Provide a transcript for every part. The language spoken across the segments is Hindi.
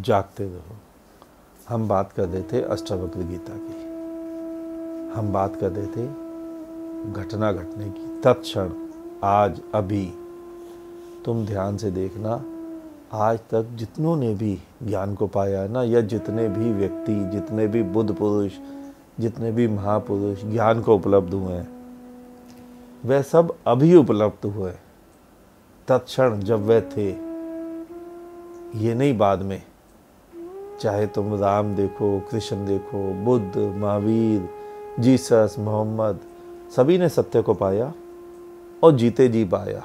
जागते रहो। हम बात कर रहे थे अष्टावक्र गीता की, हम बात कर रहे थे घटना घटने की, तत्क्षण, आज, अभी। तुम ध्यान से देखना, आज तक जितनों ने भी ज्ञान को पाया है ना, या जितने भी व्यक्ति, जितने भी बुद्ध पुरुष, जितने भी महापुरुष ज्ञान को उपलब्ध हुए हैं, वह सब अभी उपलब्ध हुए, तत्क्षण जब वह थे। ये नहीं बाद में। चाहे तुम राम देखो, कृष्ण देखो, बुद्ध, महावीर, जीसस, मोहम्मद, सभी ने सत्य को पाया और जीते जी पाया।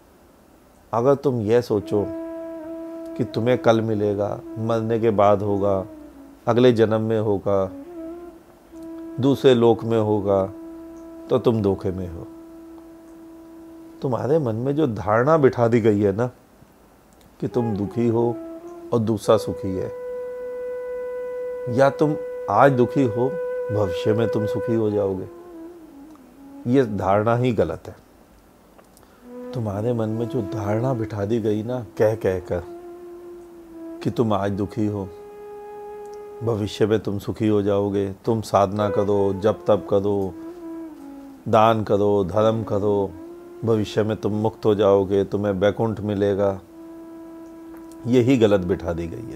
अगर तुम यह सोचो कि तुम्हें कल मिलेगा, मरने के बाद होगा, अगले जन्म में होगा, दूसरे लोक में होगा, तो तुम धोखे में हो। तुम्हारे मन में जो धारणा बिठा दी गई है ना कि तुम दुखी हो और दूसरा सुखी है, या तुम आज दुखी हो, भविष्य में तुम सुखी हो जाओगे, ये धारणा ही गलत है। तुम्हारे मन में जो धारणा बिठा दी गई ना, कह कह कर कि तुम आज दुखी हो, भविष्य में तुम सुखी हो जाओगे, तुम साधना करो, जप तप करो, दान करो, धर्म करो, भविष्य में तुम मुक्त हो जाओगे, तुम्हें वैकुंठ मिलेगा, यही गलत बिठा दी गई है।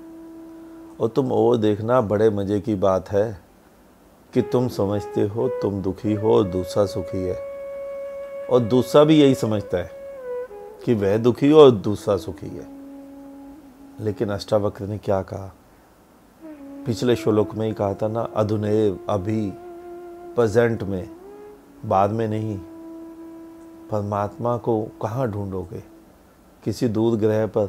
और तुम और देखना, बड़े मज़े की बात है कि तुम समझते हो तुम दुखी हो और दूसरा सुखी है, और दूसरा भी यही समझता है कि वह दुखी हो और दूसरा सुखी है। लेकिन अष्टावक्र ने क्या कहा? पिछले श्लोक में ही कहा था ना, अधुनैव, अभी, प्रेजेंट में, बाद में नहीं। परमात्मा को कहाँ ढूंढोगे? किसी दूर ग्रह पर,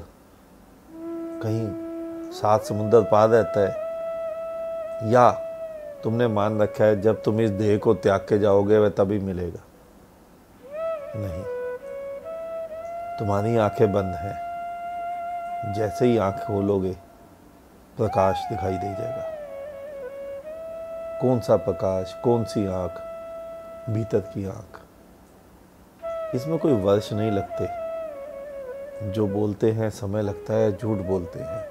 कहीं 7 समुंदर पार रहता है, या तुमने मान रखा है जब तुम इस देह को त्याग के जाओगे वह तभी मिलेगा? नहीं। तुम्हारी आंखें बंद हैं, जैसे ही आंख खोलोगे प्रकाश दिखाई दे जाएगा। कौन सा प्रकाश, कौन सी आंख? भीतर की आंख। इसमें कोई वर्ष नहीं लगते। जो बोलते हैं समय लगता है, झूठ बोलते हैं।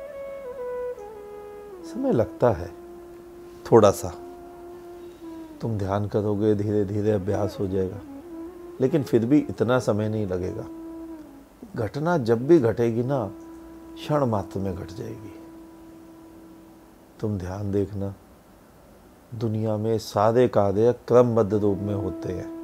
समय लगता है थोड़ा सा, तुम ध्यान करोगे, धीरे धीरे अभ्यास हो जाएगा, लेकिन फिर भी इतना समय नहीं लगेगा। घटना जब भी घटेगी ना, क्षण मात्र में घट जाएगी। तुम ध्यान देखना, दुनिया में सारे कार्य क्रमबद्ध रूप में होते हैं,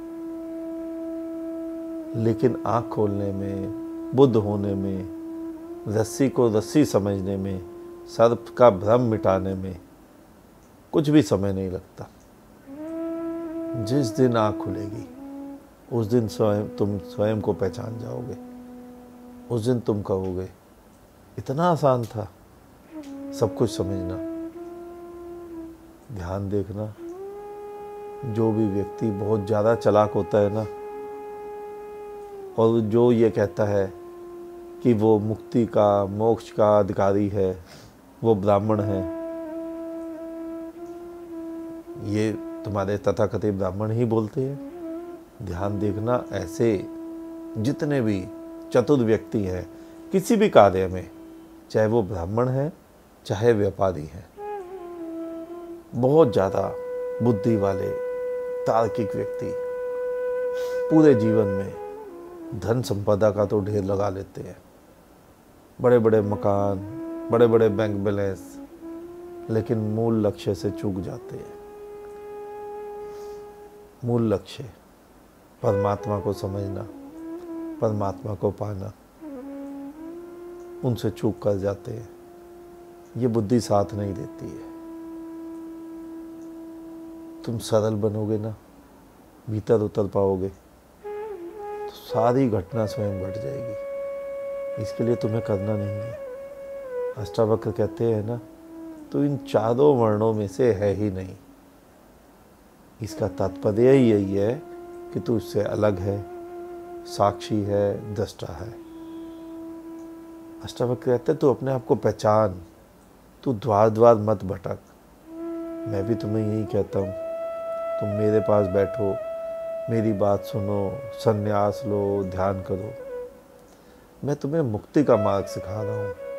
लेकिन आँख खोलने में, बुद्ध होने में, रस्सी को रस्सी समझने में, सर्प का भ्रम मिटाने में कुछ भी समय नहीं लगता। जिस दिन आँख खुलेगी उस दिन तुम स्वयं को पहचान जाओगे। उस दिन तुम कहोगे, इतना आसान था सब कुछ समझना। ध्यान देखना, जो भी व्यक्ति बहुत ज़्यादा चालाक होता है ना, और जो ये कहता है कि वो मुक्ति का, मोक्ष का अधिकारी है, वो ब्राह्मण है, ये तुम्हारे तथाकथित ब्राह्मण ही बोलते हैं। ध्यान देखना, ऐसे जितने भी चतुर व्यक्ति हैं किसी भी कार्य में, चाहे वो ब्राह्मण है चाहे व्यापारी है, बहुत ज़्यादा बुद्धि वाले तार्किक व्यक्ति पूरे जीवन में धन संपदा का तो ढेर लगा लेते हैं, बड़े बड़े मकान, बड़े बड़े बैंक बैलेंस, लेकिन मूल लक्ष्य से चूक जाते हैं। मूल लक्ष्य परमात्मा को समझना, परमात्मा को पाना, उनसे चूक कर जाते हैं। ये बुद्धि साथ नहीं देती है। तुम सरल बनोगे ना, भीतर उतर पाओगे, तो सारी घटना स्वयं घट जाएगी। इसके लिए तुम्हें करना नहीं है। अष्टावक्र कहते हैं ना, तो इन चारों वर्णों में से है ही नहीं। इसका तात्पर्य ही यही है कि तू इससे अलग है, साक्षी है, दृष्टा है। अष्टावक्र कहते हैं, तू अपने आप को पहचान, तू द्वार द्वार मत भटक। मैं भी तुम्हें यही कहता हूँ, तुम मेरे पास बैठो, मेरी बात सुनो, संन्यास लो, ध्यान करो। मैं तुम्हें मुक्ति का मार्ग सिखा रहा हूँ।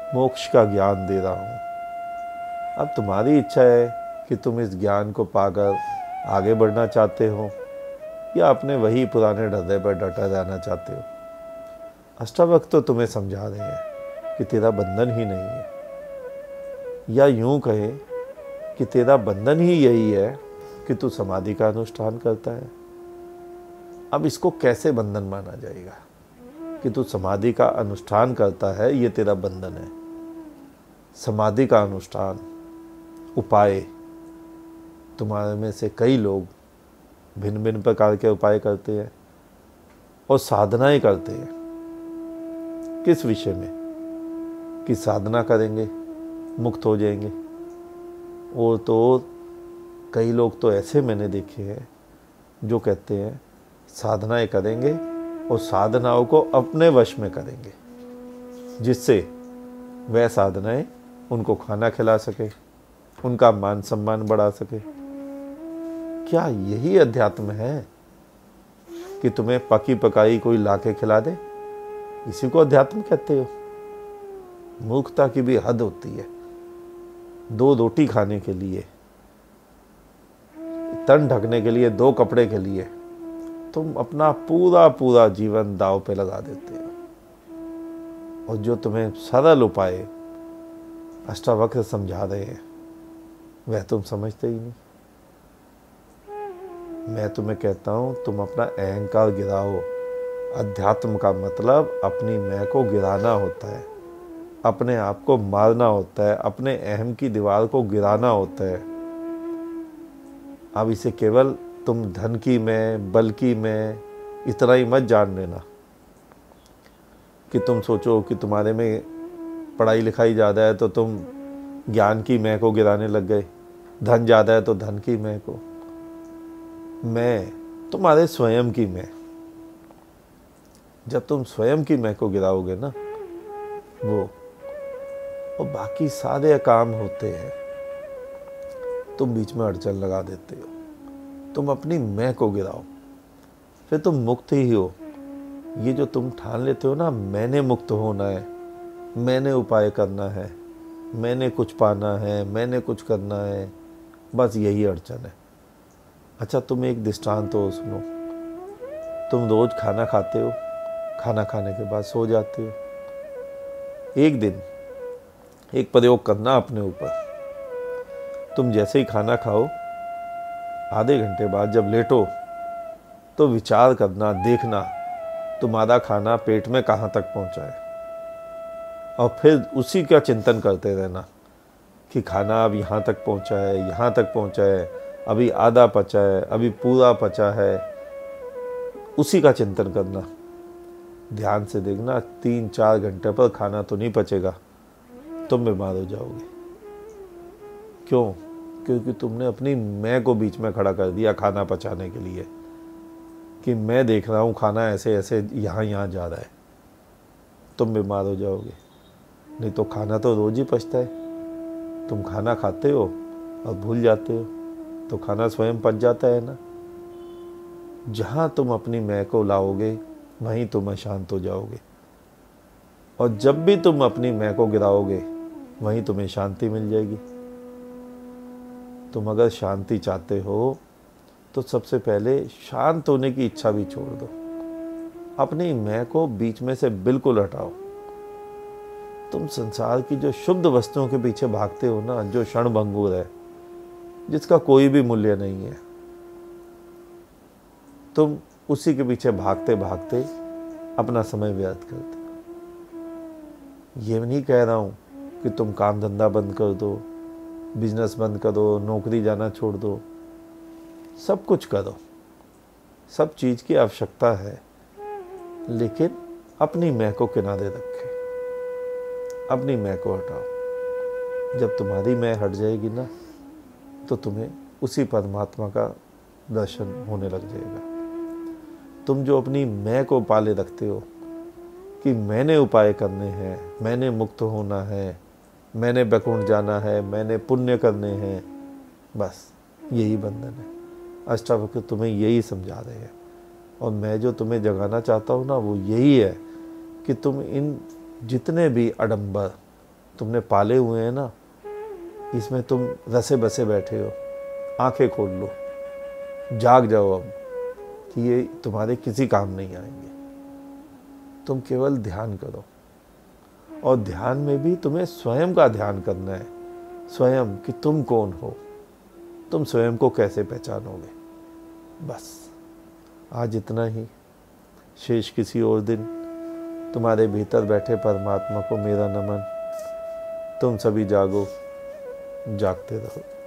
मोक्ष का ज्ञान दे रहा हूँ। अब तुम्हारी इच्छा है कि तुम इस ज्ञान को पाकर आगे बढ़ना चाहते हो या अपने वही पुराने ढर्रे पर डटे रहना चाहते हो। अष्टावक्र तो तुम्हें समझा रहे हैं कि तेरा बंधन ही नहीं है, या यूं कहे कि तेरा बंधन ही यही है कि तू समाधि का अनुष्ठान करता है। अब इसको कैसे बंधन माना जाएगा कि तू समाधि का अनुष्ठान करता है, ये तेरा बंधन है। समाधि का अनुष्ठान उपाय, तुम्हारे में से कई लोग भिन्न भिन्न प्रकार के उपाय करते हैं और साधनाएं करते हैं। किस विषय में? कि साधना करेंगे मुक्त हो जाएंगे। और तो कई लोग तो ऐसे मैंने देखे हैं जो कहते हैं साधनाएं करेंगे और साधनाओं को अपने वश में करेंगे, जिससे वह साधनाएं उनको खाना खिला सके, उनका मान सम्मान बढ़ा सके। क्या यही अध्यात्म है कि तुम्हें पकी पकाई कोई लाके खिला दे? इसी को अध्यात्म कहते हो? मूर्खता की भी हद होती है। 2 रोटी खाने के लिए, तन ढकने के लिए, 2 कपड़े के लिए तुम अपना पूरा पूरा जीवन दांव पे लगा देते हो। और जो तुम्हें सरल उपाय अष्टावक्र समझा रहे हैं वह तुम समझते ही नहीं। मैं तुम्हें कहता हूं तुम अपना अहंकार गिराओ। अध्यात्म का मतलब अपनी मैं को गिराना होता है, अपने आप को मारना होता है, अपने अहम की दीवार को गिराना होता है। अब इसे केवल तुम धन की मैं, बल की मैं इतना ही मत जान लेना कि तुम सोचो कि तुम्हारे में पढ़ाई लिखाई ज़्यादा है तो तुम ज्ञान की मैं को गिराने लग गए, धन ज़्यादा है तो धन की मैं को। मैं तुम्हारे स्वयं की मैं। जब तुम स्वयं की मैं को गिराओगे ना, वो और बाकी सारे काम होते हैं, तुम बीच में अड़चन लगा देते हो। तुम अपनी मैं को गिराओ, फिर तुम मुक्त ही हो। ये जो तुम ठान लेते हो ना, मैंने मुक्त होना है, मैंने उपाय करना है, मैंने कुछ पाना है, मैंने कुछ करना है, बस यही अड़चन है। अच्छा, तुम एक दृष्टांत तो सुनो। तुम रोज खाना खाते हो, खाना खाने के बाद सो जाते हो। एक दिन एक प्रयोग करना अपने ऊपर। तुम जैसे ही खाना खाओ, आधे घंटे बाद जब लेटो तो विचार करना, देखना तुम्हारा खाना पेट में कहाँ तक पहुँचा है, और फिर उसी का चिंतन करते रहना कि खाना अब यहाँ तक पहुँचा है, यहाँ तक पहुँचा है, अभी आधा पचा है, अभी पूरा पचा है। उसी का चिंतन करना। ध्यान से देखना, 3-4 घंटे पर खाना तो नहीं पचेगा, तुम बीमार हो जाओगे। क्यों? क्योंकि तुमने अपनी मैं को बीच में खड़ा कर दिया खाना पचाने के लिए, कि मैं देख रहा हूँ खाना ऐसे ऐसे यहाँ जा रहा है। तुम बीमार हो जाओगे। नहीं तो खाना तो रोज ही पचता है। तुम खाना खाते हो और भूल जाते हो, तो खाना स्वयं पच जाता है ना। जहाँ तुम अपनी मैं को लाओगे वहीं तुम अशांत हो जाओगे, और जब भी तुम अपनी मैं को गिराओगे वहीं तुम्हें शांति मिल जाएगी। तुम अगर शांति चाहते हो तो सबसे पहले शांत होने की इच्छा भी छोड़ दो। अपनी मैं को बीच में से बिल्कुल हटाओ। तुम संसार की जो शुद्ध वस्तुओं के पीछे भागते हो ना, जो क्षणभंगुर है, जिसका कोई भी मूल्य नहीं है, तुम उसी के पीछे भागते भागते अपना समय व्यर्थ करते हो। ये नहीं कह रहा हूँ कि तुम काम धंधा बंद कर दो, बिजनेस बंद करो, नौकरी जाना छोड़ दो। सब कुछ करो, सब चीज़ की आवश्यकता है, लेकिन अपनी मैं को किनारे रखे, अपनी मैं को हटाओ। जब तुम्हारी मैं हट जाएगी ना, तो तुम्हें उसी परमात्मा का दर्शन होने लग जाएगा। तुम जो अपनी मैं को पाले रखते हो कि मैंने उपाय करने हैं, मैंने मुक्त होना है, मैंने बैकुंठ जाना है, मैंने पुण्य करने हैं, बस यही बंधन है। अष्टावक्र तुम्हें यही समझा रहे हैं, और मैं जो तुम्हें जगाना चाहता हूँ ना, वो यही है कि तुम इन जितने भी आडंबर, तुमने पाले हुए हैं ना, इसमें तुम रसे बसे बैठे हो। आंखें खोल लो, जाग जाओ अब कि ये तुम्हारे किसी काम नहीं आएंगे। तुम केवल ध्यान करो, और ध्यान में भी तुम्हें स्वयं का ध्यान करना है। स्वयं कि तुम कौन हो, तुम स्वयं को कैसे पहचानोगे। बस आज इतना ही। शेष किसी और दिन। तुम्हारे भीतर बैठे परमात्मा को मेरा नमन। तुम सभी जागो, जागते रहो।